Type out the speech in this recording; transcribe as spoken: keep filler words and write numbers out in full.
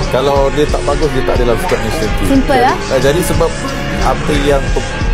Kalau dia tak bagus, dia tak ada dalam squad national team. Simple lah. Jadi, jadi sebab apa yang